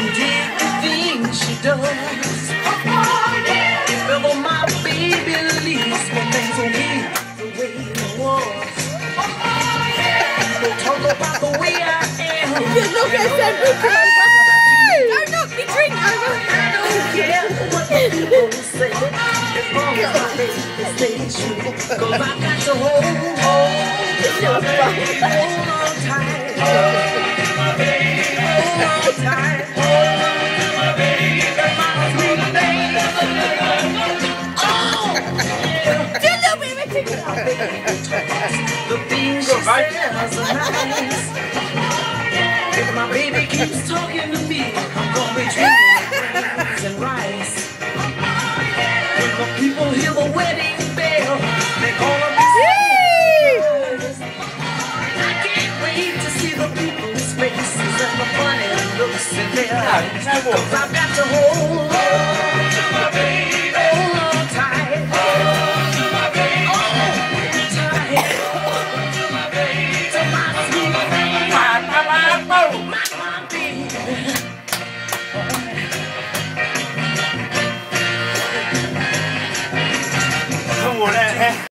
and dig the things she does. If ever my baby leaves me, things will be the way it was. People talk about the way I am. Look at that picture. I'm not be drinking. I don't care what the people say, as long as my baby stays true. 'Cause I got to hold on tight. Hold on tight. My sweet baby. Oh, the things she says are nice. If my baby keeps talking to me, I'm gonna be drinking beans and rice. When the people hear the wedding bell, they're gonna be surprised. I can't wait to see the people's faces and the funny looks in their eyes. 'Cause I've got to hold on to my baby. Hold on tight. Hold to my baby. Hold tight. Hold to my baby. To my sweet baby. My baby. Come on,